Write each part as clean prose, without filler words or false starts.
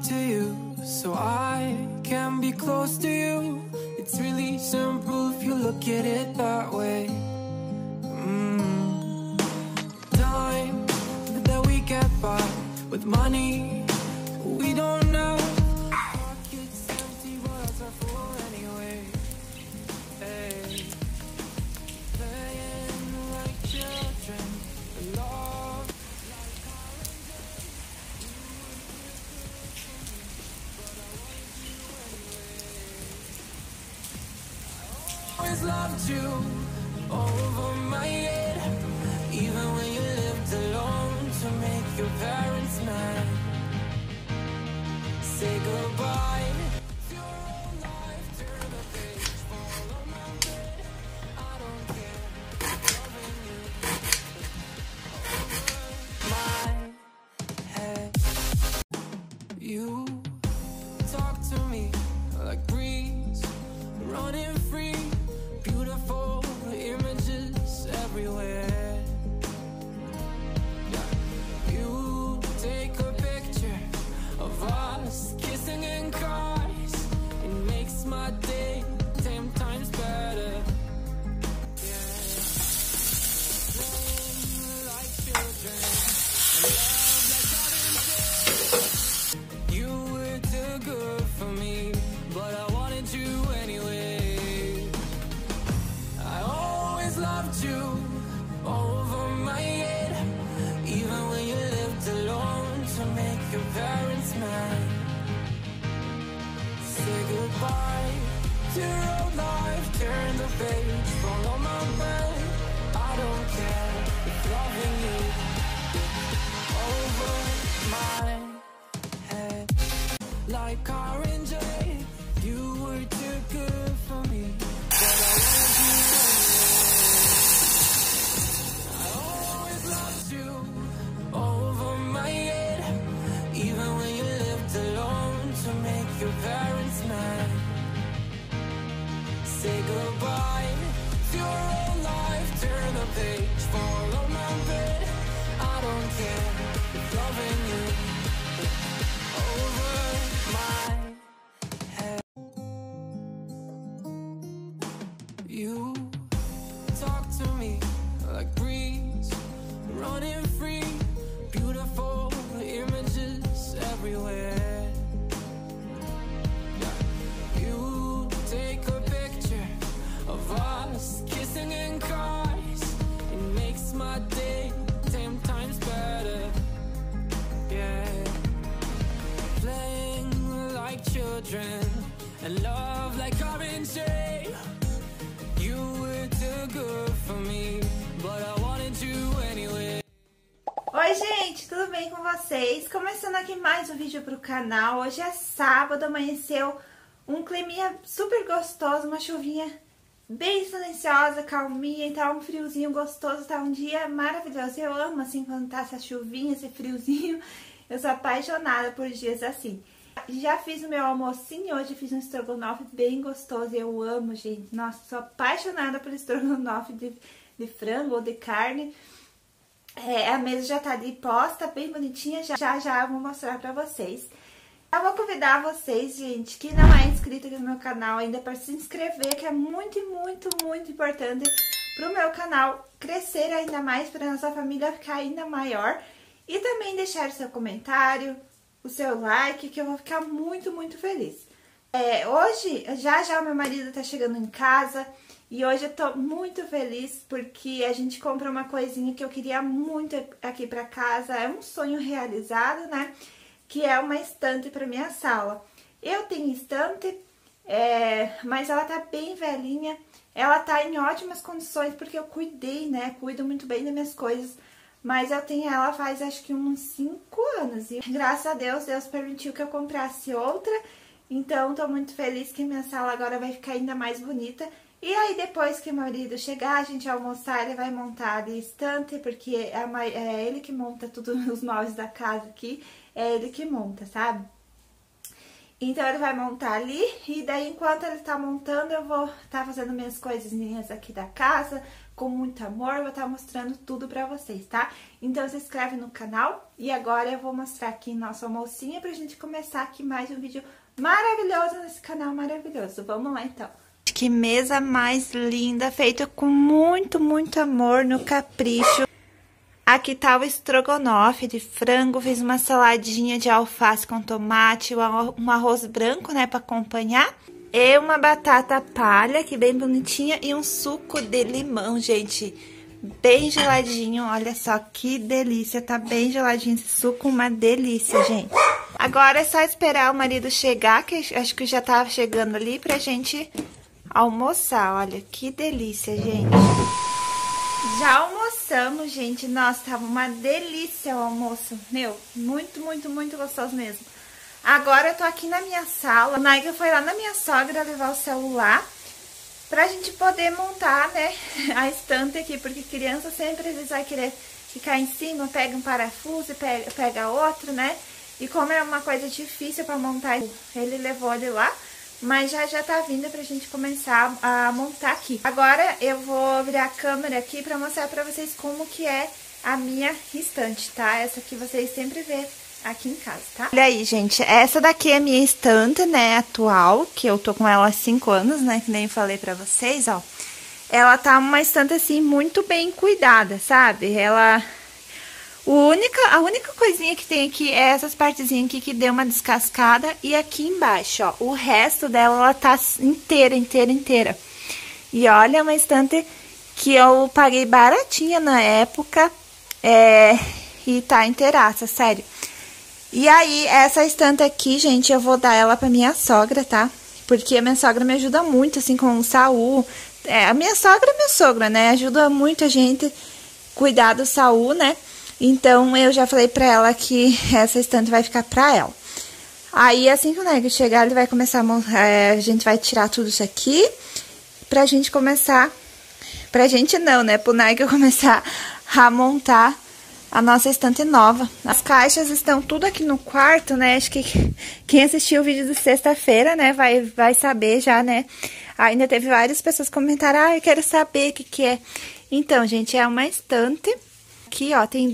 to you so I can be close to you. It's really simple if you look at it that way. Time that we get by with money we don't know. Pockets empty, but ours are full anyway. Hey. Playing like children, love like oranges. Always loved you over my head, even when you lived alone to make your parents mad. Say goodbye to your own life, turn the page, follow my bed. I don't care, loving you over my head. You talk to me like breeze, running free, beautiful images everywhere. Yeah. You take a picture of us kissing in cars, it makes my day 10 times better. Yeah. Playing like children, love like oranges. You were too good for me, but I wanted you anyway. I always loved you over my head, even when you lived alone to make your parents mad. Say goodbye to your old life, turn the page, follow my bed. I don't care if loving you over my head. Like orange, you were too good for me, but I wanted you anyway. I always loved you over my head, even when you lived alone to make your parents mad. Say goodbye to your own life, turn the page, follow my bed. I don't care if loving you over my head. You talk to me like breeze, running free, beautiful images everywhere. Yeah. You take a picture of us kissing in cars, it makes my day 10 times better. Yeah. Playing like children and love like orange. You were too good for me, but I wanted you anyway. Oi gente, tudo bem com vocês? Começando aqui mais um vídeo pro canal. Hoje é sábado, amanheceu um climinha super gostoso, uma chuvinha bem silenciosa, calminha, e tá um friozinho gostoso, tá um dia maravilhoso. Eu amo assim quando tá essa chuvinha, esse friozinho, eu sou apaixonada por dias assim. Já fiz o meu almocinho, hoje fiz um estrogonofe bem gostoso, eu amo, gente. Nossa, sou apaixonada por estrogonofe de frango ou de carne. A mesa já tá ali posta, bem bonitinha, já vou mostrar pra vocês. Eu vou convidar vocês, gente, que não é inscrito aqui no meu canal ainda, para se inscrever, que é muito importante pro meu canal crescer ainda mais, pra nossa família ficar ainda maior. E também deixar o seu comentário, o seu like, que eu vou ficar muito feliz. Hoje, já o meu marido tá chegando em casa e hoje eu tô muito feliz porque a gente comprou uma coisinha que eu queria muito aqui pra casa. É um sonho realizado, né? Que é uma estante pra minha sala. Eu tenho estante, mas ela tá bem velhinha. Ela tá em ótimas condições porque eu cuidei, né? Cuido muito bem das minhas coisas. Mas eu tenho ela faz acho que uns 5 anos. E graças a Deus, Deus permitiu que eu comprasse outra. Então, tô muito feliz que minha sala agora vai ficar ainda mais bonita. E aí, depois que o marido chegar, a gente almoçar, ele vai montar ali estante, porque é ele que monta todos os móveis da casa aqui. É ele que monta, sabe? Então ele vai montar ali, e daí enquanto ele tá montando, eu vou tá fazendo minhas coisinhas aqui da casa, com muito amor, vou estar mostrando tudo pra vocês, tá? Então se inscreve no canal, e agora eu vou mostrar aqui nosso almocinho pra gente começar aqui mais um vídeo maravilhoso nesse canal maravilhoso. Vamos lá então. Que mesa mais linda, feita com muito, muito amor, no capricho. Aqui tá o estrogonofe de frango, fiz uma saladinha de alface com tomate, um arroz branco, né, pra acompanhar. E uma batata palha, que bem bonitinha, e um suco de limão, gente, bem geladinho. Olha só que delícia, tá bem geladinho esse suco, uma delícia, gente. Agora é só esperar o marido chegar, que acho que já tá chegando ali, pra gente almoçar. Olha que delícia, gente. Já almoçamos, gente. Nossa, tava uma delícia o almoço. Meu, muito, muito, muito gostoso mesmo. Agora eu tô aqui na minha sala. O Nigel foi lá na minha sogra levar o celular pra gente poder montar, né, a estante aqui. Porque criança sempre às vezes vai querer ficar em cima, pega um parafuso e pega outro, né? E como é uma coisa difícil pra montar, ele levou ele lá. Mas já tá vindo pra gente começar a montar aqui. Agora eu vou virar a câmera aqui pra mostrar pra vocês como que é a minha estante, tá? Essa aqui vocês sempre vê aqui em casa, tá? Olha aí, gente, essa daqui é a minha estante, né, atual, que eu tô com ela há 5 anos, né, que nem falei pra vocês, ó. Ela tá uma estante, assim, muito bem cuidada, sabe? A única coisinha que tem aqui é essas partezinhas aqui que deu uma descascada. E aqui embaixo, ó, o resto dela, ela tá inteira, inteira, inteira. E olha, uma estante que eu paguei baratinha na época, e tá inteiraça, sério. E aí, essa estante aqui, gente, eu vou dar ela pra minha sogra, tá? Porque a minha sogra me ajuda muito, assim, com o Saul. A minha sogra é minha sogra, né? Ajuda muito a gente cuidar do Saul, né? Então, eu já falei pra ela que essa estante vai ficar pra ela. Aí, assim que o Nigel chegar, ele vai começar a gente vai tirar tudo isso aqui pra gente começar... Pra gente não, né? Pro Nigel começar a montar a nossa estante nova. As caixas estão tudo aqui no quarto, né? Acho que quem assistiu o vídeo de sexta-feira, né? Vai saber já, né? Ainda teve várias pessoas que comentaram, ah, eu quero saber o que é. Então, gente, é uma estante... Aqui, ó, tem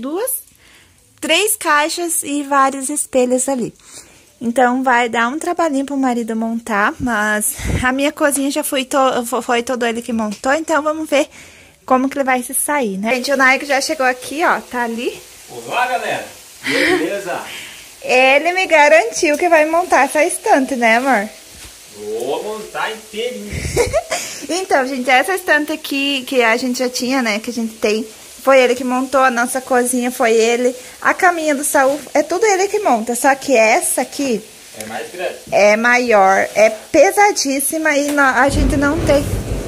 3 caixas e vários espelhos ali. Então, vai dar um trabalhinho pro marido montar, mas a minha cozinha já foi todo ele que montou, então vamos ver como que ele vai se sair, né? Gente, o Nigel já chegou aqui, ó, tá ali. Olá, galera! Beleza? Ele me garantiu que vai montar essa estante, né, amor? Vou montar inteirinho. Então, gente, essa estante aqui que a gente já tinha, né, que a gente tem... Foi ele que montou, a nossa cozinha foi ele. A caminha do Saul, é tudo ele que monta. Só que essa aqui... É mais grande. É maior, é pesadíssima e a gente não tem...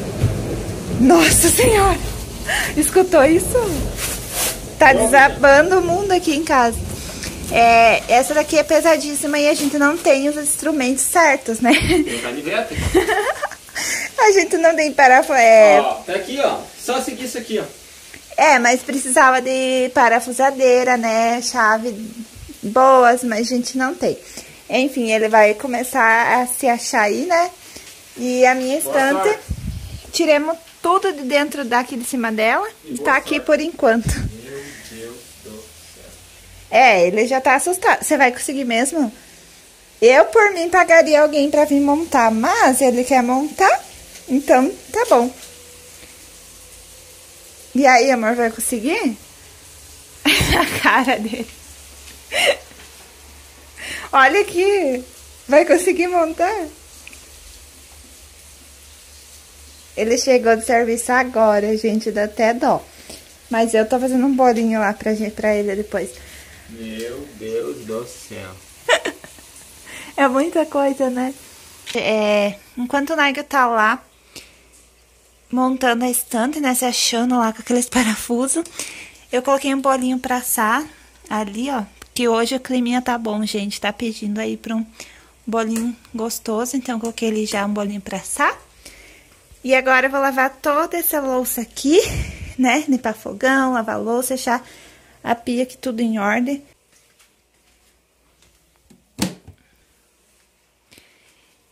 Nossa Senhora! Escutou isso? Tá desabando o mundo aqui em casa. Essa daqui é pesadíssima e a gente não tem os instrumentos certos, né? Tem canivete. A gente não tem parafuso. Ó, tá aqui, ó. Só seguir isso aqui, ó. Mas precisava de parafusadeira, né? Chave boas, mas a gente não tem. Enfim, ele vai começar a se achar aí, né? E a minha estante, tiremos tudo de dentro daqui de cima dela e tá aqui por enquanto. Meu Deus do céu. Ele já tá assustado. Você vai conseguir mesmo? Eu, por mim, pagaria alguém pra vir montar, mas ele quer montar, então tá bom. E aí, amor, vai conseguir? A cara dele. Olha aqui. Vai conseguir montar? Ele chegou do serviço agora, gente, dá até dó. Mas eu tô fazendo um bolinho lá pra ele depois. Meu Deus do céu. É muita coisa, né? Enquanto o Nigel tá lá montando a estante, né, se achando lá com aqueles parafusos, eu coloquei um bolinho pra assar ali, ó, que hoje o climinha tá bom, gente, tá pedindo aí pra um bolinho gostoso, então eu coloquei ali já um bolinho pra assar. E agora eu vou lavar toda essa louça aqui, né, limpar fogão, lavar a louça, deixar a pia aqui tudo em ordem.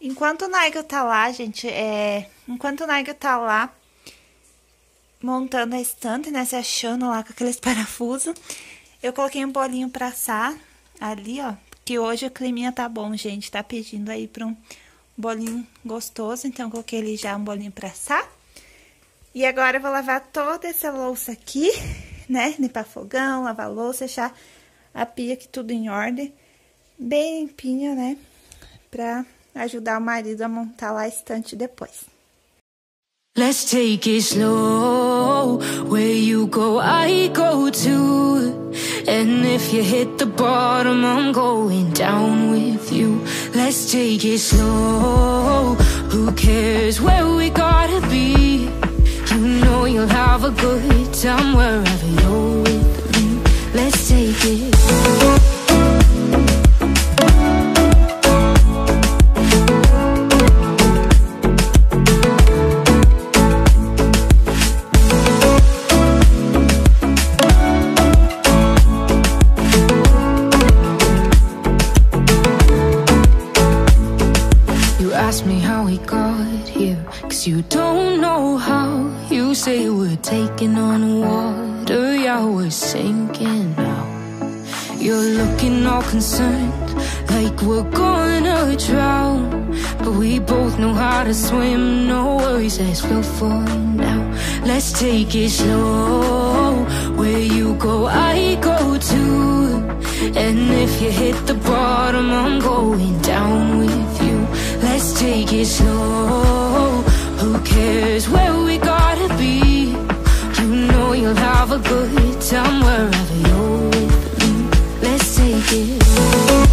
Enquanto o Nigel tá lá, gente, enquanto o Nigel tá lá montando a estante, né, se achando lá com aqueles parafusos, eu coloquei um bolinho pra assar ali, ó, porque hoje o climinha tá bom, gente, tá pedindo aí pra um bolinho gostoso, então eu coloquei ali já um bolinho pra assar. E agora eu vou lavar toda essa louça aqui, né, limpar fogão, lavar louça, deixar a pia aqui tudo em ordem, bem limpinha, né, pra ajudar o marido a montar lá a estante depois. Let's take it slow. Where you go, I go too. And if you hit the bottom, I'm going down with you. Let's take it slow. Who cares where we gotta be? You know you'll have a good time wherever you're with me. Let's take it slow. Ask me how we got here, 'cause you don't know how. You say we're taking on water, yeah, we're sinking now. You're looking all concerned, like we're gonna drown. But we both know how to swim, no worries, let's float for now. Let's take it slow. Where you go, I go too. And if you hit the bottom, I'm going down with you. Let's take it slow. Who cares where we gotta be? You know you'll have a good time wherever you're with me. Let's take it slow.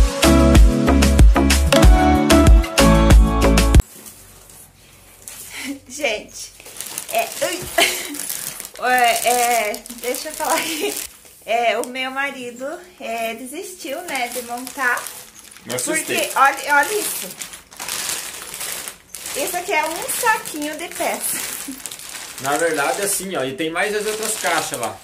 Gente, deixa eu falar aqui. O meu marido desistiu, né, de montar. Porque, olha isso. Isso aqui é um saquinho de peça. Na verdade, assim, ó, e tem mais as outras caixas lá.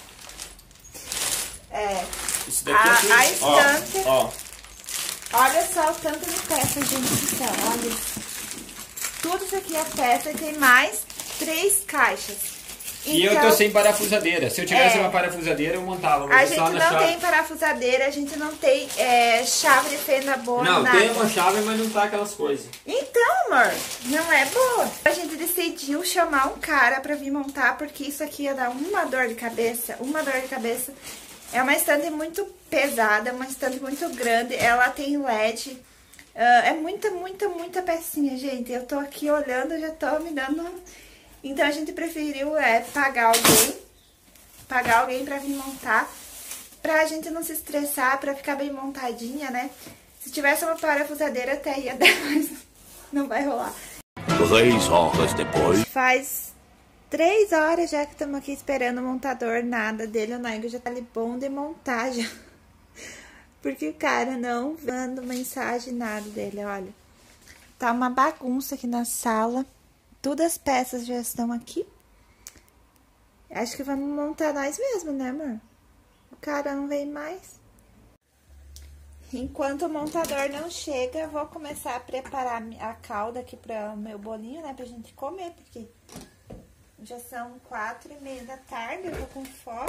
Isso daqui é tudo. A estante. Ó. Olha só o tanto de peça, gente do céu, olha isso. Tudo isso aqui é peça e tem mais 3 caixas. E então, eu tô sem parafusadeira. Se eu tivesse uma parafusadeira, eu montava. A gente não tem parafusadeira, a gente não tem chave de fenda boa. Não, nada. tem uma chave, mas não tá aquelas coisas. Então, amor, não é boa. A gente decidiu chamar um cara pra vir montar, porque isso aqui ia dar uma dor de cabeça. É uma estante muito pesada, uma estante muito grande. Ela tem LED. É muita pecinha, gente. Eu tô aqui olhando, já tô me dando... Então, a gente preferiu pagar alguém pra vir montar, pra gente não se estressar, pra ficar bem montadinha, né? Se tivesse uma parafusadeira, até ia dar, mas não vai rolar. 3 horas depois. Faz 3 horas já que estamos aqui esperando o montador, nada dele. O Nigel já tá ali bom de montagem. Porque o cara não manda mensagem, nada dele, olha. Tá uma bagunça aqui na sala. Todas as peças já estão aqui. Acho que vamos montar nós mesmo, né, amor? O cara não vem mais. Enquanto o montador não chega, eu vou começar a preparar a calda aqui para o meu bolinho, né? Pra gente comer, porque já são 4:30 da tarde, eu tô com fome.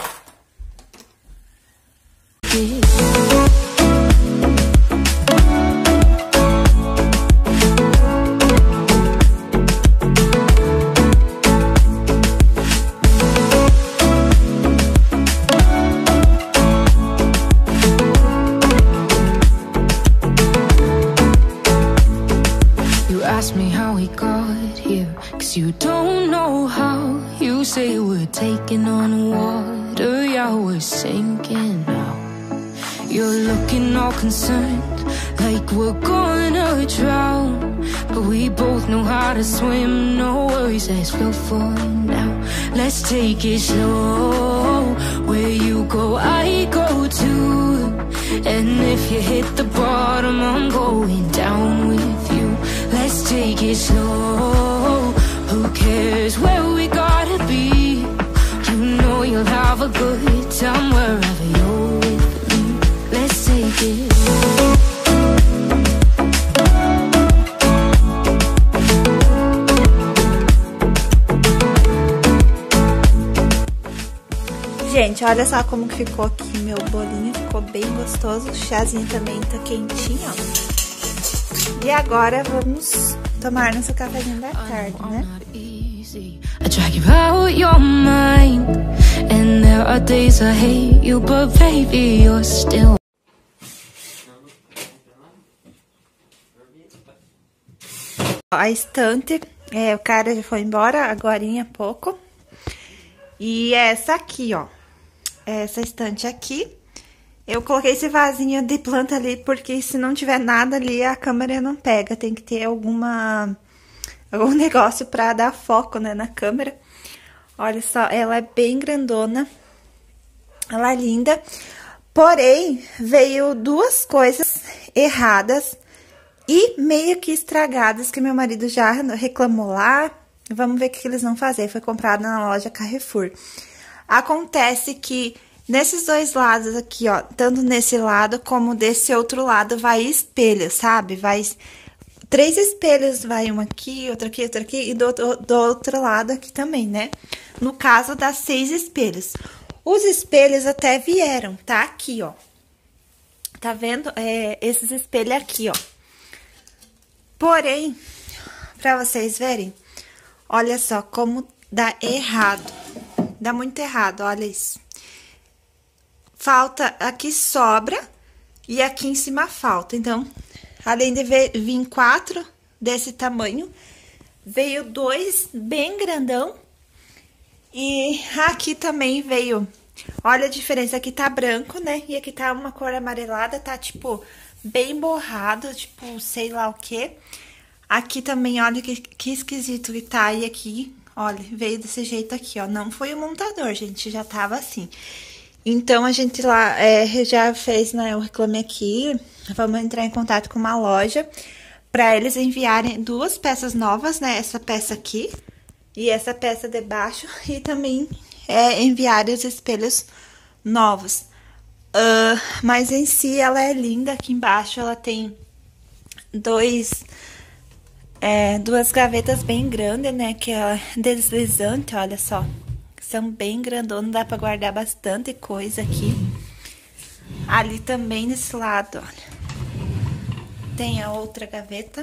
Ask me how we got here, 'cause you don't know how. You say we're taking on water, yeah, we're sinking now. You're looking all concerned, like we're gonna drown. But we both know how to swim, no worries, let's float for now. Let's take it slow. Where you go, I go too. And if you hit the bottom, I'm going down with you. Let's take it slow. Who cares where we gotta be? You know you'll have a good time wherever you're with me. Let's take it slow. Gente, olha só como que ficou aqui meu bolinho. Ficou bem gostoso. O chazinho também tá quentinho, ó. E agora vamos tomar nosso cafezinho da tarde, né? I drag you out your mind, and there are days I hate you, but baby, you're still. A estante, o cara já foi embora agorinha há pouco. E essa aqui, ó. Essa estante aqui. Eu coloquei esse vasinho de planta ali, porque se não tiver nada ali, a câmera não pega. Tem que ter algum negócio pra dar foco, né, na câmera. Olha só, ela é bem grandona. Ela é linda. Porém, veio duas coisas erradas e meio que estragadas, que meu marido já reclamou lá. Vamos ver o que eles vão fazer. Foi comprado na loja Carrefour. Acontece que nesses dois lados aqui, ó, tanto nesse lado como desse outro lado, vai espelho, sabe? Vai 3 espelhos, vai um aqui, outro aqui, outro aqui, e do outro lado aqui também, né? No caso, dá 6 espelhos. Os espelhos até vieram, tá? Aqui, ó. Tá vendo? Esses espelhos aqui, ó. Porém, pra vocês verem, olha só como dá errado. Dá muito errado, olha isso. Falta, aqui sobra e aqui em cima falta. Então, além de vir 4 desse tamanho, veio 2 bem grandão. E aqui também veio, olha a diferença, aqui tá branco, né? E aqui tá uma cor amarelada, tá tipo bem borrado, tipo sei lá o que. Aqui também, olha que esquisito que tá. E aqui, olha, veio desse jeito aqui, ó. Não foi o montador, gente, já tava assim. Então, a gente lá já fez, né, eu reclamei aqui. Vamos entrar em contato com uma loja pra eles enviarem 2 peças novas, né? Essa peça aqui e essa peça de baixo. E também enviarem os espelhos novos. Mas em si, ela é linda. Aqui embaixo, ela tem 2 gavetas bem grandes, né? Que é deslizante, olha só. São bem grandonas, dá pra guardar bastante coisa aqui. Ali também, nesse lado, olha. Tem a outra gaveta.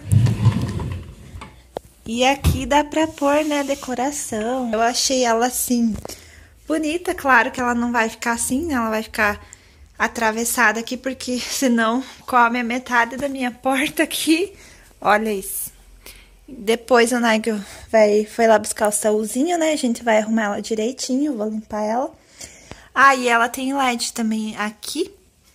E aqui dá pra pôr, né, decoração. Eu achei ela, assim, bonita. Claro que ela não vai ficar assim, né? Ela vai ficar atravessada aqui, porque senão come a metade da minha porta aqui. Olha isso. Depois o Nigel foi lá buscar o saúzinho, né? A gente vai arrumar ela direitinho, vou limpar ela. Ah, e ela tem LED também aqui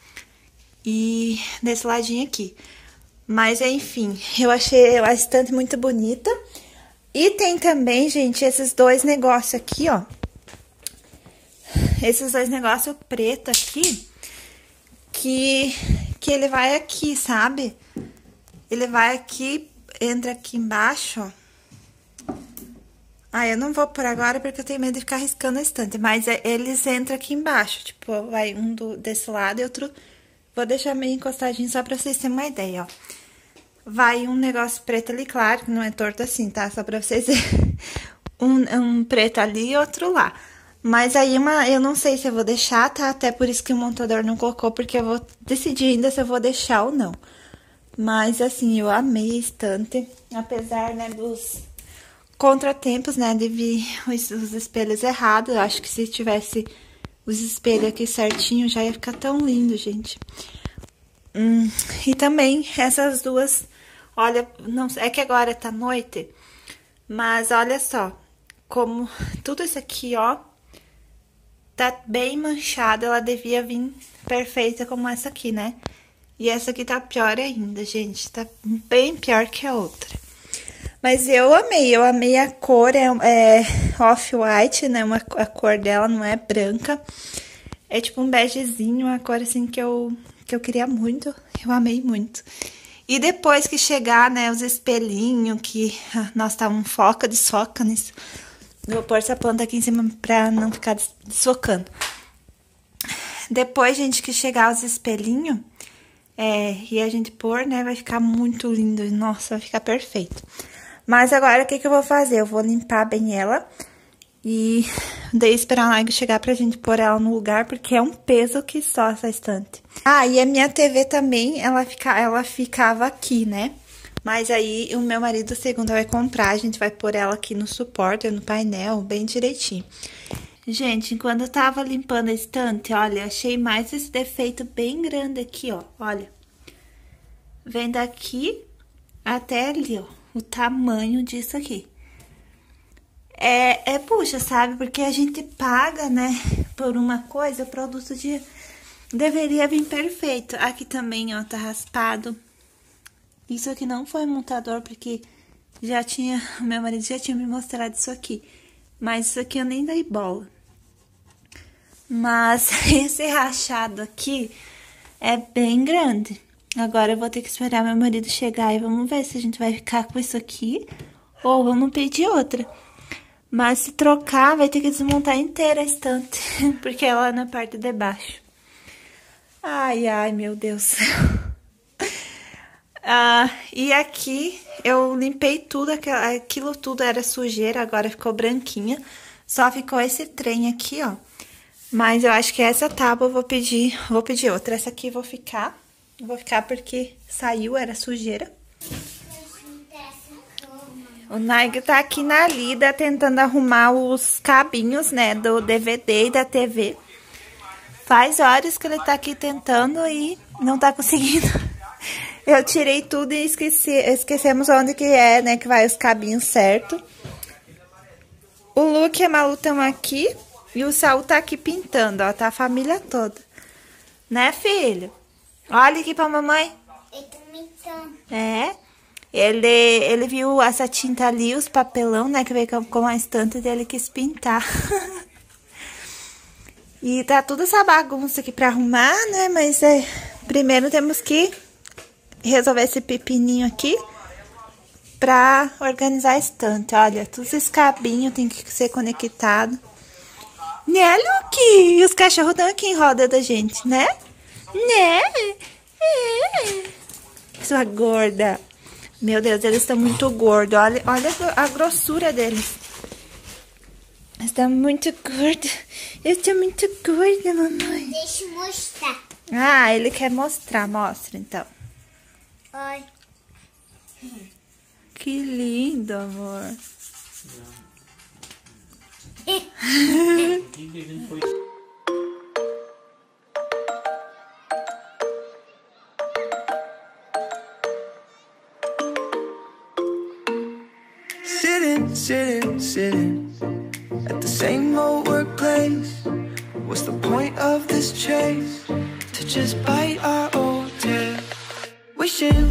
e desse ladinho aqui. Mas, enfim, eu achei a estante muito bonita. E tem também, gente, esses 2 negócios aqui, ó. Esses 2 negócios preto aqui, que ele vai aqui, sabe? Ele vai aqui... Entra aqui embaixo, ó. Ah, eu não vou por agora porque eu tenho medo de ficar riscando a estante. Mas eles entram aqui embaixo. Tipo, vai um desse lado e outro... Vou deixar meio encostadinho só pra vocês terem uma ideia, ó. Vai um negócio preto ali, claro, que não é torto assim, tá? Só pra vocês verem. Um preto ali e outro lá. Mas aí eu não sei se eu vou deixar, tá? Até por isso que o montador não colocou, porque eu vou decidir ainda se eu vou deixar ou não. Mas, assim, eu amei a estante, apesar, né, dos contratempos, né, de vir os espelhos errados. Eu acho que se tivesse os espelhos aqui certinho, já ia ficar tão lindo, gente. E também, essas 2, olha, não, é que agora tá noite, mas olha só, como tudo isso aqui, ó, tá bem manchado, ela devia vir perfeita como essa aqui, né? E essa aqui tá pior ainda, gente. Tá bem pior que a outra. Mas eu amei a cor, é off-white, né? A cor dela não é branca. É tipo um begezinho, uma cor assim que eu queria muito. Eu amei muito. E depois que chegar, né, os espelhinhos, que nós tá um desfoca nisso. Eu vou pôr essa planta aqui em cima pra não ficar desfocando. Depois, gente, que chegar os espelhinhos... e a gente pôr, né, vai ficar muito lindo. Nossa, vai ficar perfeito. Mas agora, o que eu vou fazer? Eu vou limpar bem ela e Daí esperar a Naigo chegar pra gente pôr ela no lugar, porque é um peso que só essa estante. Ah, e a minha TV também, ela ficava aqui, né? Mas aí o meu marido segunda vai comprar, a gente vai pôr ela aqui no suporte, no painel, bem direitinho. Gente, enquanto eu tava limpando a estante, olha, achei mais esse defeito bem grande aqui, ó, olha. Vem daqui até ali, ó, o tamanho disso aqui. Puxa, sabe? Porque a gente paga, né, por uma coisa, o produto deveria vir perfeito. Aqui também, ó, tá raspado. Isso aqui não foi montador, porque meu marido já tinha me mostrado isso aqui. Mas isso aqui eu nem dei bola. Mas esse rachado aqui é bem grande. Agora eu vou ter que esperar meu marido chegar e vamos ver se a gente vai ficar com isso aqui ou vamos pedir outra. Mas se trocar, vai ter que desmontar inteira a estante, porque ela é na parte de baixo. Ai, ai, meu Deus. E aqui eu limpei tudo, aquilo tudo era sujeira, agora ficou branquinha. Só ficou esse trem aqui, ó. Mas eu acho que essa tábua eu vou pedir outra. Essa aqui eu vou ficar porque saiu, era sujeira. O Naigo tá aqui na lida tentando arrumar os cabinhos, né, do DVD e da TV. Faz horas que ele tá aqui tentando e não tá conseguindo. Eu tirei tudo e esquecemos onde que é, né, que vai os cabinhos certo. O Luke e a Malu estão aqui e o Saul tá aqui pintando, ó, tá a família toda. Né, filho? Olha aqui pra mamãe. Eu tô pintando. É. Ele viu essa tinta ali, os papelão, né, que veio com a estante dele, quis pintar. E tá toda essa bagunça aqui pra arrumar, né, mas primeiro temos que resolver esse pepininho aqui pra organizar a estante. Olha, todos esses cabinhos tem que ser conectado. Né, Luke? E os cachorros estão aqui em roda da gente, né? Né? Sua gorda. Meu Deus, eles estão muito gordos. Olha a grossura deles. Eles estão muito gordos. Eles estão muito gordos, mamãe. Deixa eu mostrar. Ah, ele quer mostrar. Mostra, então. Oi. Que lindo, amor. Sitting at the same old workplace. What's the point of this chase? To just bite our old tail. Wishing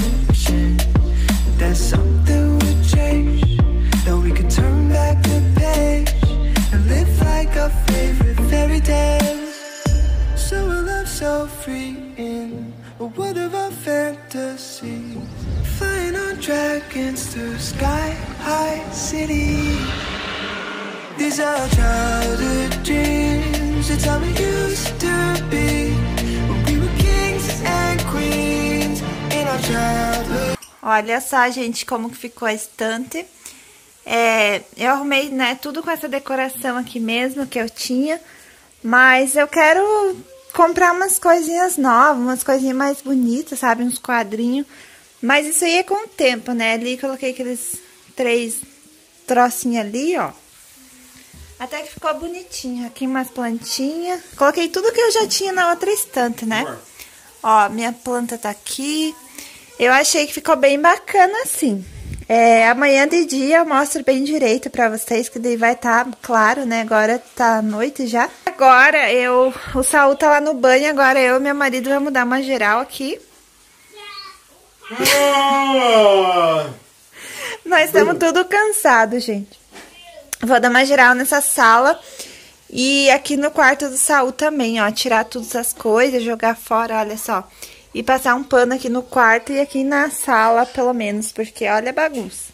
that something would change, that we could turn back the page and live like our favorite fairy tales. So a love so free in a world of our fantasies, flying on dragons through sky-high cities. These are childhood dreams, it's how we used to be when we were kings and queens in our childhood. Olha só, gente, como que ficou a estante. Eu arrumei, né, tudo com essa decoração aqui mesmo que eu tinha. Mas eu quero comprar umas coisinhas novas, umas coisinhas mais bonitas, sabe? Uns quadrinhos. Mas isso aí é com o tempo, né? Ali coloquei aqueles 3 trocinhos ali, ó. Até que ficou bonitinho. Aqui umas plantinhas. Coloquei tudo que eu já tinha na outra estante, né? Ó, minha planta tá aqui. Eu achei que ficou bem bacana assim. Amanhã de dia eu mostro bem direito pra vocês, que daí vai estar claro, né? Agora tá noite já. Agora o Saul tá lá no banho, agora eu e meu marido vamos dar uma geral aqui. Nós estamos tudo cansados, gente. Vou dar uma geral nessa sala e aqui no quarto do Saul também, ó. Tirar todas as coisas, jogar fora, olha só. E passar um pano aqui no quarto e aqui na sala, pelo menos, porque olha a bagunça.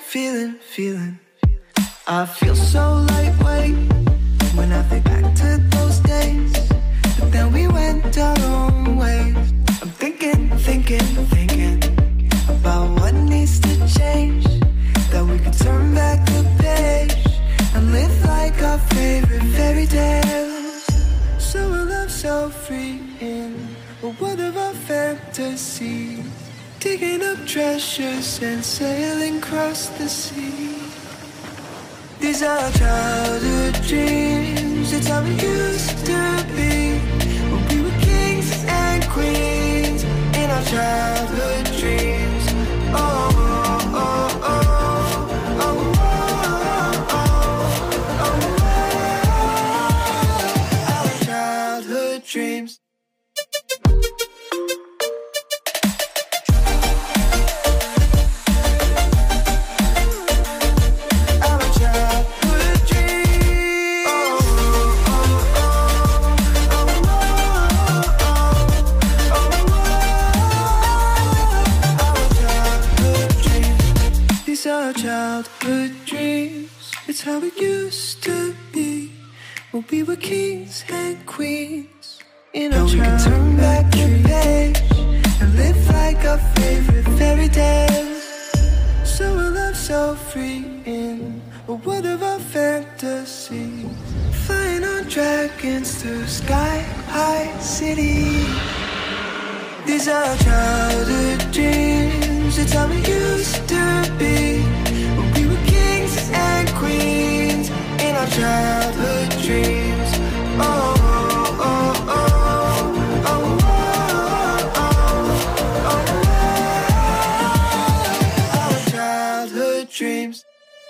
feeling. I feel so lightweight when I think back to those days. But then we went our own ways. I'm thinking about what needs to change, that we could turn back the page and live like our favorite fairy tales. So a love so free in a world of our fantasy, digging up treasures and sailing across the sea. These are our childhood dreams. It's how we used to be when we were kings and queens in our childhood dreams. Oh, oh, oh, oh, oh, oh, oh, oh. Our childhood dreams. Our childhood dreams, it's how it used to be when we were kings and queens in our childhood. We can turn back the page and live like our favorite fairy tales. So a love so free in a world of our fantasy, flying on dragons through sky-high cities. These are our childhood dreams. It's how we used to be when we were kings and queens in our childhood dreams. Oh, oh, oh, oh, oh, oh, oh, oh. Our childhood dreams.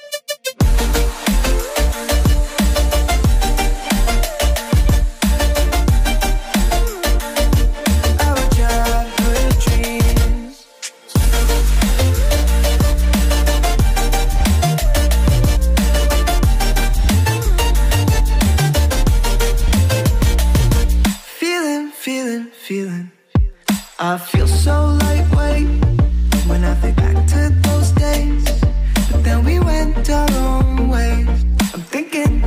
Feeling. I feel so lightweight when I think back to those days. But then we went our own ways. I'm thinking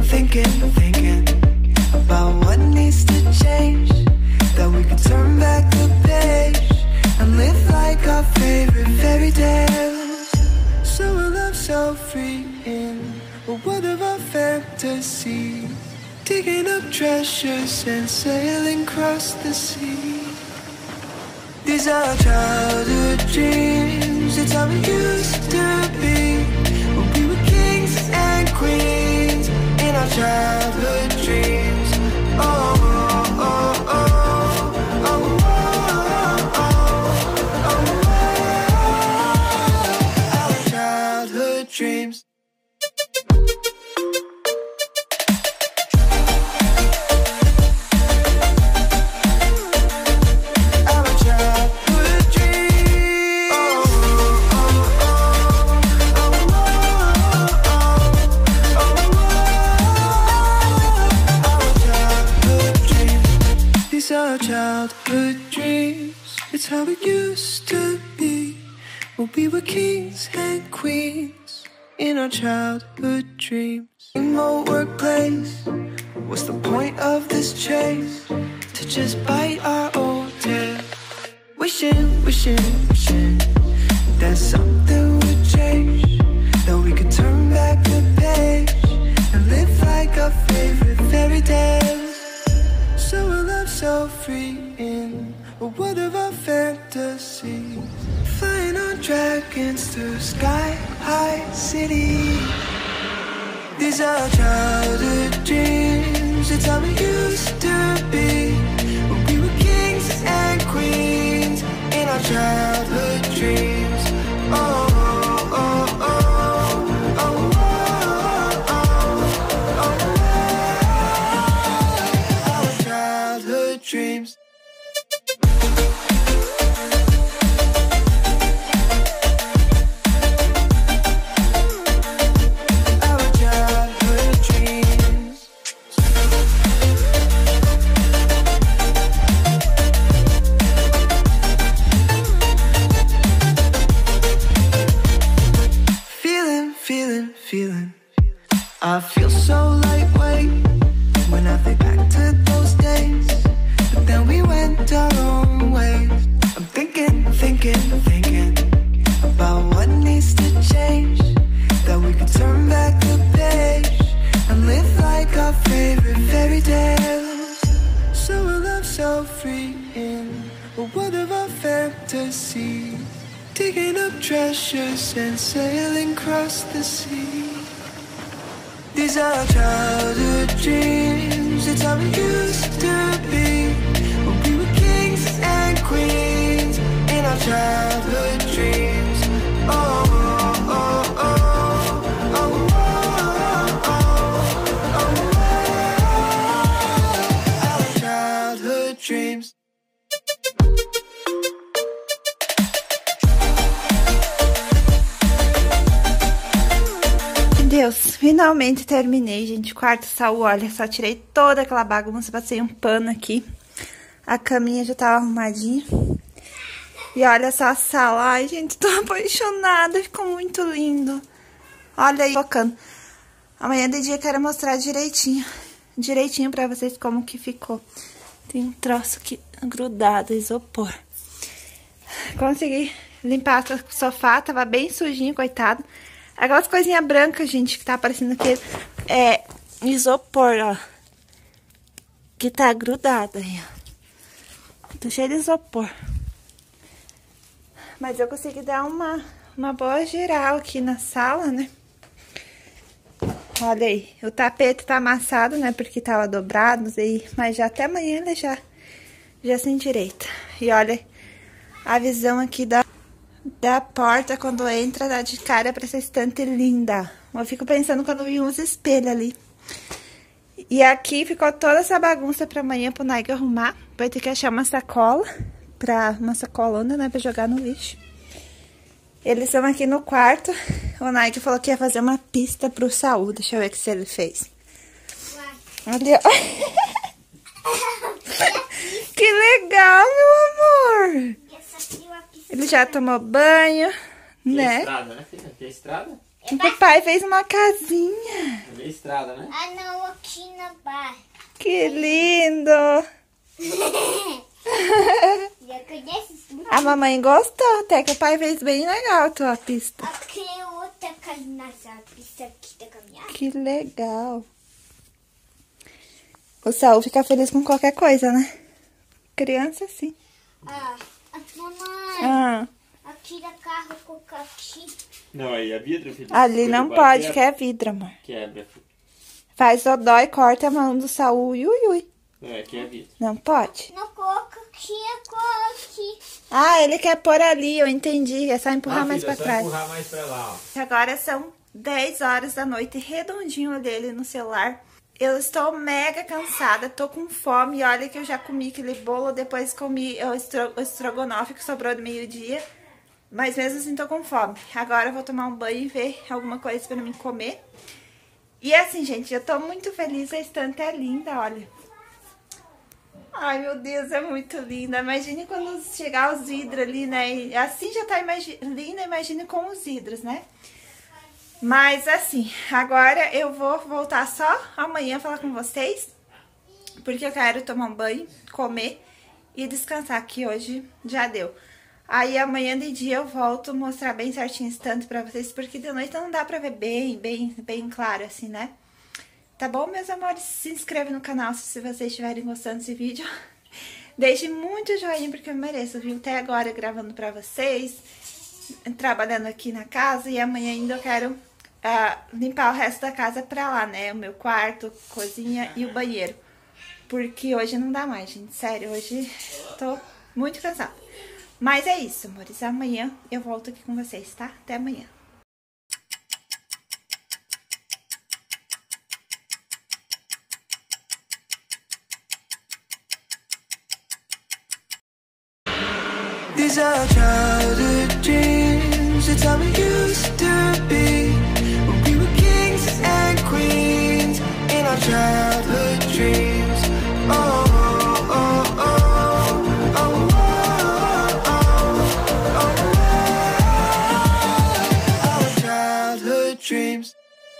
about what needs to change, that we could turn back the page and live like our favorite fairy tales. So a love so free in a world of our fantasy, digging up treasures and sailing across the sea. These are our childhood dreams. It's how we used to be when we were kings and queens in our childhood dreams. Oh, oh, oh, oh, oh, oh, oh, oh. Our childhood dreams. Our childhood dreams, it's how it used to be when we were kings and queens in our childhood dreams. Remote workplace, what's the point of this chase? To just bite our own tail, wishing that something would change, that we could turn back the page and live like our favorite fairy tales. So a love so free in a world of our fantasy, flying on dragons through sky-high cities. These are our childhood dreams. It's how we used to be when we were kings and queens in our childhood dreams. Oh, oh, oh, oh, oh, oh, oh, oh. Our childhood dreams. Our childhood dreams. feeling. I feel so lightweight when I think back to those days, but then we went our own ways. I'm thinking about what needs to change, that we could turn back the page and live like our favorite fairy tales. So a love so free in a world of our fantasy, digging up treasures and sailing across the sea. These are our childhood dreams, it's how we used to be, when we were kings and queens in our childhood dreams. Oh, oh, oh, oh, oh, oh, oh, oh, our childhood dreams. Deus, finalmente terminei, gente. Quarto Saul, olha, só tirei toda aquela bagunça, passei um pano aqui. A caminha já tava arrumadinha. E olha só a sala. Ai, gente, tô apaixonada, ficou muito lindo. Olha aí, focando. Amanhã de dia eu quero mostrar direitinho pra vocês como que ficou. Tem um troço aqui grudado, isopor. Consegui limpar o sofá, tava bem sujinho, coitado. Aquelas coisinhas brancas, gente, que tá aparecendo aqui, é isopor, ó. Que tá grudado aí, ó. Tô cheio de isopor. Mas eu consegui dar uma boa geral aqui na sala, né? Olha aí, o tapete tá amassado, né? Porque tava dobrado, mas já até amanhã ele já se endireita. E olha a visão aqui da porta, quando entra, dá de cara pra essa estante linda. Eu fico pensando quando vi uns espelhos ali. E aqui ficou toda essa bagunça pra amanhã pro Nike arrumar. Vai ter que achar uma sacolona, né, pra jogar no lixo. Eles estão aqui no quarto. O Nike falou que ia fazer uma pista pro Saul. Deixa eu ver se ele fez. Olha. Que legal, meu amor. Ele já tomou banho, né? Que estrada, né, filha? Que estrada? O papai fez uma casinha. Que estrada, né? Ah, não, aqui na barra. Que lindo. Já conhece? A mamãe gostou, até que o pai fez bem legal a tua pista. Aqui é outra casa nessa pista aqui da caminhada. Que legal. O Saul fica feliz com qualquer coisa, né? Criança, sim. Ah, mamãe. Ah, Aqui da carro colocar aqui. Não, aí é vidro, filho. ali não pode, que é vidro, amor. Quebra, filho. Faz dodó e corta a mão do Saul. Ui, ui. Não, aqui é vidro. Não pode? Não coloca aqui, coloca aqui. Ah, ele quer pôr ali, eu entendi. É só empurrar mais pra filho, é só trás. empurrar mais pra lá, ó. Agora são 10 horas da noite, redondinho dele no celular. Eu estou mega cansada, tô com fome. E olha que eu já comi aquele bolo, depois comi o estrogonofe que sobrou do meio-dia. Mas mesmo assim tô com fome. Agora eu vou tomar um banho e ver alguma coisa pra mim comer. E assim, gente, eu tô muito feliz. A estante é linda, olha. Ai, meu Deus, é muito linda. Imagine quando chegar os vidros ali, né? E assim já tá linda, imagine com os vidros, né? Mas assim, agora eu vou voltar só amanhã falar com vocês, porque eu quero tomar um banho, comer e descansar, que hoje já deu. Aí amanhã de dia eu volto mostrar bem certinho esse tanto pra vocês, porque de noite não dá pra ver bem claro assim, né? Tá bom, meus amores? Se inscreve no canal se vocês estiverem gostando desse vídeo. Deixe muito joinha, porque eu mereço, viu? Até agora gravando pra vocês, trabalhando aqui na casa, e amanhã ainda eu quero limpar o resto da casa pra lá, né? O meu quarto, cozinha e o banheiro. Porque hoje não dá mais, gente. Sério, hoje tô muito cansada. Mas é isso, amores. Amanhã eu volto aqui com vocês, tá? Até amanhã. These are childhood dreams, it's how we used to be, when we were kings and queens in our childhood dreams. Oh, oh, oh, oh, oh, oh, oh, oh, our childhood dreams.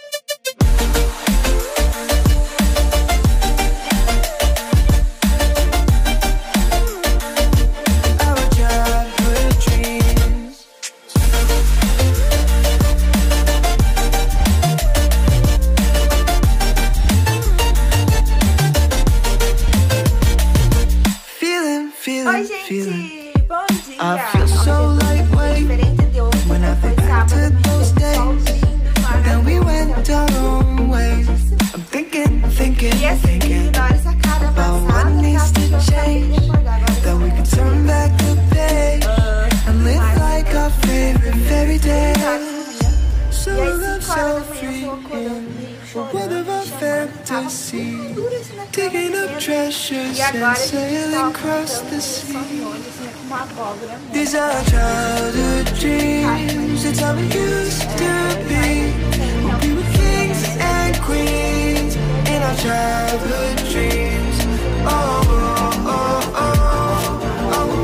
free world of our fantasy, digging up treasures and sailing across the sea. These are childhood dreams, it's how we used to be. We were kings and queens in our childhood dreams. Oh, oh, oh, oh, oh,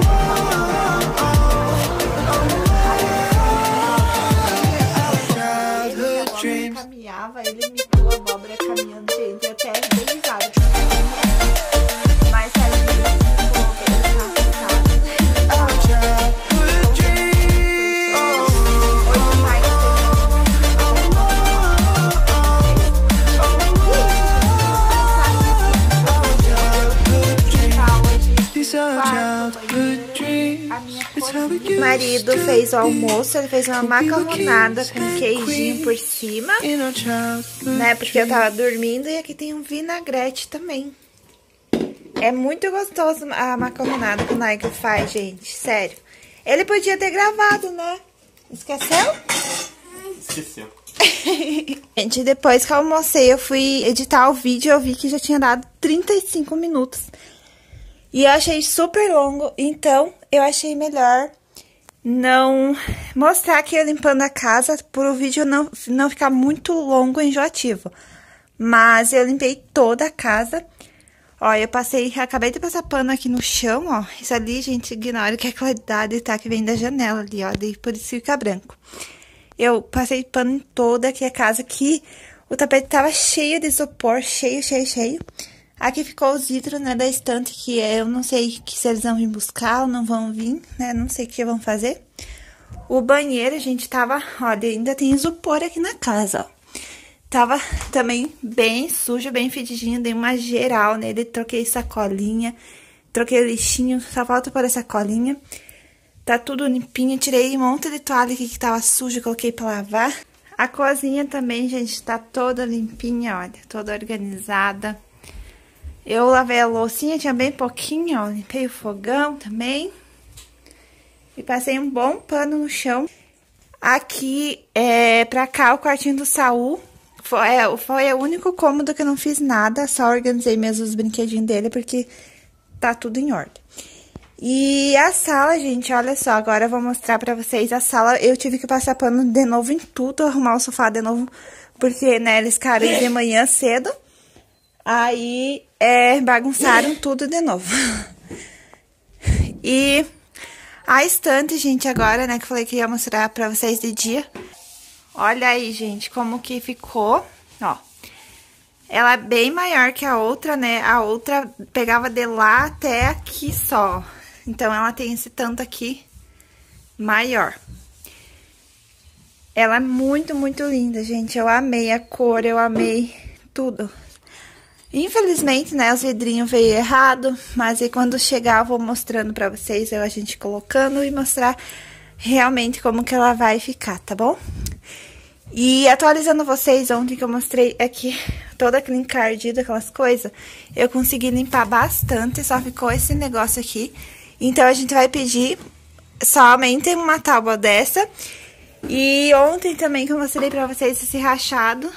caminhava, ele imitou a abóbora caminhando, gente, eu até dei risada. Mas a o marido fez o almoço, ele fez uma macarronada com queijinho por cima, né, porque eu tava dormindo, e aqui tem um vinagrete também. É muito gostoso a macarronada que o Nigel faz, gente, sério. Ele podia ter gravado, né? Esqueceu? Esqueceu. Gente, depois que eu almocei, eu fui editar o vídeo, eu vi que já tinha dado 35 minutos. E eu achei super longo, então eu achei melhor não mostrar aqui eu limpando a casa, por o vídeo não ficar muito longo e enjoativo. Mas eu limpei toda a casa. Ó, acabei de passar pano aqui no chão, ó. Isso ali, gente, ignora que a claridade tá que vem da janela ali, ó. Daí por isso fica branco. Eu passei pano em toda aqui a casa, que o tapete tava cheio de isopor, cheio. Aqui ficou os vidros, né, da estante, que eu não sei se eles vão vir buscar ou não vão vir, né, não sei o que vão fazer. O banheiro, gente, tava, ó, ainda tem isopor aqui na casa, ó. Tava também bem sujo, bem fedidinho, dei uma geral nele, troquei sacolinha, troquei lixinho, só falta pôr a sacolinha. Tá tudo limpinho, tirei um monte de toalha aqui que tava suja, coloquei pra lavar. A cozinha também, gente, tá toda limpinha, olha, toda organizada. Eu lavei a loucinha, tinha bem pouquinho, ó, limpei o fogão também. E passei um bom pano no chão. Aqui, pra cá, o quartinho do Saul. Foi o único cômodo que eu não fiz nada, só organizei mesmo os brinquedinhos dele, porque tá tudo em ordem. E a sala, gente, olha só, agora eu vou mostrar pra vocês a sala. Eu tive que passar pano de novo em tudo, arrumar o sofá de novo, porque, né, eles ficaram de manhã cedo. Aí, bagunçaram tudo de novo. E a estante, gente, agora, né, que eu falei que ia mostrar pra vocês de dia. Olha aí, gente, como que ficou, ó. Ela é bem maior que a outra, né? A outra pegava de lá até aqui só. Então, ela tem esse tanto aqui maior. Ela é muito, muito linda, gente. Eu amei a cor, eu amei tudo. Infelizmente, né, os vidrinhos veio errado, mas aí quando chegar eu vou mostrando pra vocês, a gente colocando e mostrar realmente como que ela vai ficar, tá bom? E atualizando vocês, ontem que eu mostrei aqui toda aquela encardida, aquelas coisas, eu consegui limpar bastante, só ficou esse negócio aqui. Então, a gente vai pedir somente uma tábua dessa. E ontem também que eu mostrei pra vocês esse rachado.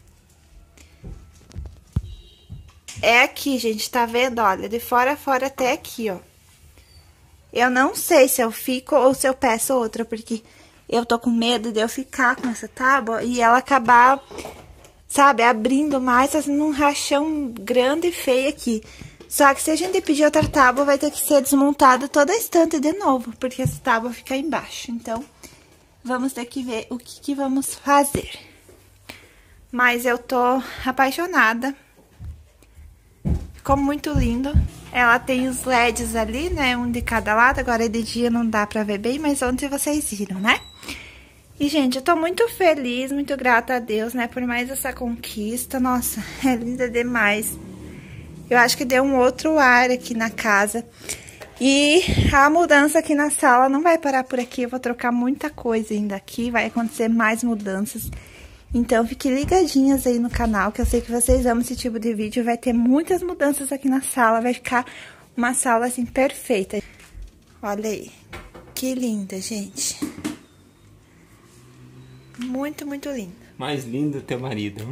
É aqui, gente, tá vendo? Olha, de fora a fora até aqui, ó. Eu não sei se eu fico ou se eu peço outra, porque eu tô com medo de eu ficar com essa tábua e ela acabar, sabe, abrindo mais, fazendo um rachão grande e feio aqui. Só que se a gente pedir outra tábua, vai ter que ser desmontada toda a estante de novo, porque essa tábua fica embaixo. Então, vamos ter que ver o que vamos fazer. Mas eu tô apaixonada. Ficou muito lindo. Ela tem os LEDs ali, né, um de cada lado. Agora de dia não dá pra ver bem, mas ontem vocês viram, né? E, gente, eu tô muito feliz, muito grata a Deus, né, por mais essa conquista. Nossa, é linda demais. Eu acho que deu um outro ar aqui na casa. E a mudança aqui na sala não vai parar por aqui. Eu vou trocar muita coisa ainda aqui, vai acontecer mais mudanças. Então, fiquem ligadinhas aí no canal, que eu sei que vocês amam esse tipo de vídeo. Vai ter muitas mudanças aqui na sala, vai ficar uma sala, assim, perfeita. Olha aí, que linda, gente. Muito, muito linda. Mais lindo teu marido.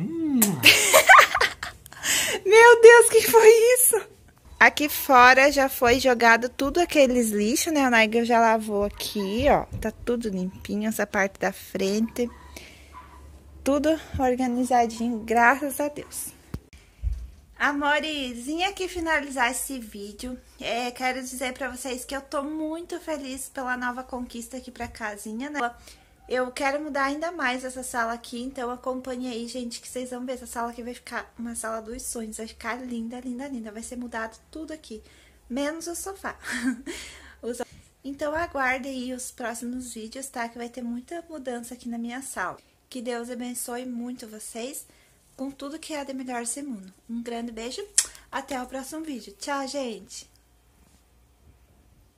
Meu Deus, que foi isso? Aqui fora já foi jogado tudo aqueles lixos, né? O Nigel já lavou aqui, ó. Tá tudo limpinho, essa parte da frente. Tudo organizadinho, graças a Deus. Amores, vim aqui finalizar esse vídeo. Quero dizer pra vocês que eu tô muito feliz pela nova conquista aqui pra casinha, né? Eu quero mudar ainda mais essa sala aqui, então acompanhe aí, gente, que vocês vão ver. Essa sala aqui vai ficar uma sala dos sonhos, vai ficar linda, linda, linda. Vai ser mudado tudo aqui, menos o sofá. Então aguarde aí os próximos vídeos, tá? Que vai ter muita mudança aqui na minha sala. Que Deus abençoe muito vocês com tudo que há de melhor nesse mundo. Um grande beijo, até o próximo vídeo. Tchau, gente!